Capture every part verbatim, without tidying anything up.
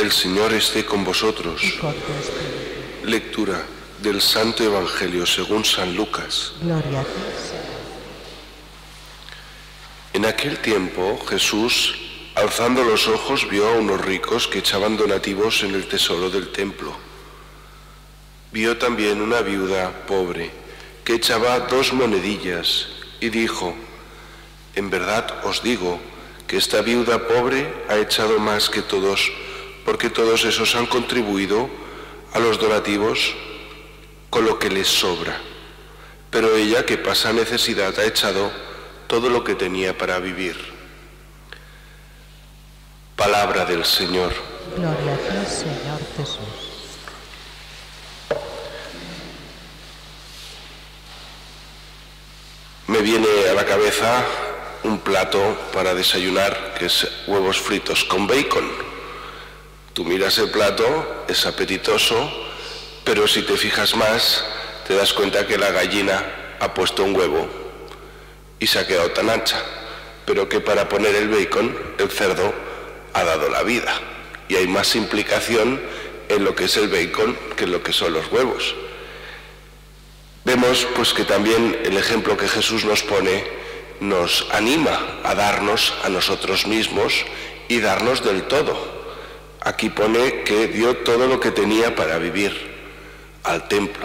El Señor esté con vosotros. y con tu espíritu. Lectura del Santo Evangelio según San Lucas. Gloria a ti, Señor. En aquel tiempo Jesús, alzando los ojos, vio a unos ricos que echaban donativos en el tesoro del templo. Vio también una viuda pobre que echaba dos monedillas y dijo: en verdad os digo que esta viuda pobre ha echado más que todos, porque todos esos han contribuido a los donativos con lo que les sobra. Pero ella, que pasa necesidad, ha echado todo lo que tenía para vivir. Palabra del Señor. Gloria a ti, Señor Jesús. Me viene a la cabeza un plato para desayunar, que es huevos fritos con bacon. Tú miras el plato, es apetitoso, pero si te fijas más, te das cuenta que la gallina ha puesto un huevo y se ha quedado tan ancha, pero que para poner el bacon, el cerdo ha dado la vida. Y hay más implicación en lo que es el bacon que en lo que son los huevos. Vemos pues que también el ejemplo que Jesús nos pone nos anima a darnos a nosotros mismos y darnos del todo. Aquí pone que dio todo lo que tenía para vivir al templo.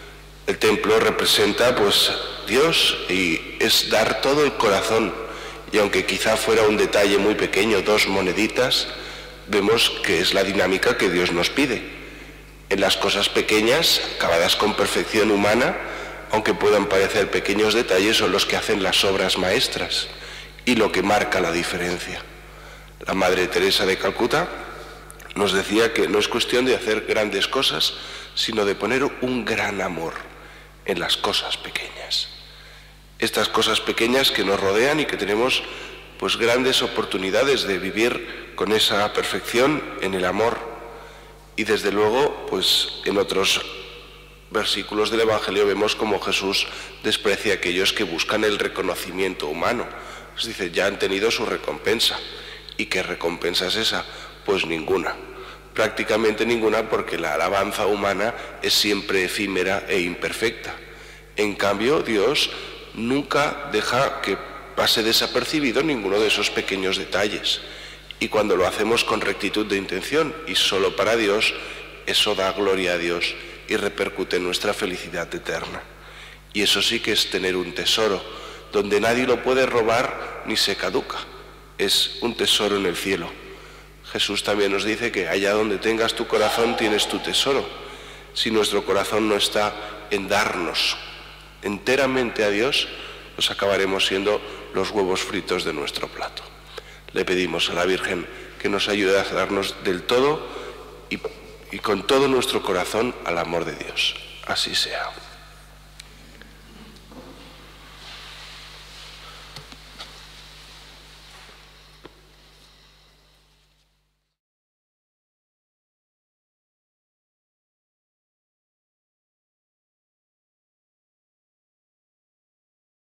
El templo representa pues Dios y es dar todo el corazón. Y aunque quizá fuera un detalle muy pequeño, dos moneditas, vemos que es la dinámica que Dios nos pide. En las cosas pequeñas, acabadas con perfección humana, aunque puedan parecer pequeños detalles, son los que hacen las obras maestras y lo que marca la diferencia. La Madre Teresa de Calcuta nos decía que no es cuestión de hacer grandes cosas, sino de poner un gran amor en las cosas pequeñas. Estas cosas pequeñas que nos rodean y que tenemos pues grandes oportunidades de vivir con esa perfección en el amor. Y desde luego, pues en otros versículos del Evangelio vemos como Jesús desprecia a aquellos que buscan el reconocimiento humano. Nos dice, ya han tenido su recompensa. ¿Y qué recompensa es esa? Pues ninguna. Prácticamente ninguna, porque la alabanza humana es siempre efímera e imperfecta. En cambio, Dios nunca deja que pase desapercibido ninguno de esos pequeños detalles. Y cuando lo hacemos con rectitud de intención y solo para Dios, eso da gloria a Dios y repercute en nuestra felicidad eterna. Y eso sí que es tener un tesoro, donde nadie lo puede robar ni se caduca. Es un tesoro en el cielo. Jesús también nos dice que allá donde tengas tu corazón tienes tu tesoro. Si nuestro corazón no está en darnos enteramente a Dios, pues acabaremos siendo los huevos fritos de nuestro plato. Le pedimos a la Virgen que nos ayude a darnos del todo y, y con todo nuestro corazón al amor de Dios. Así sea.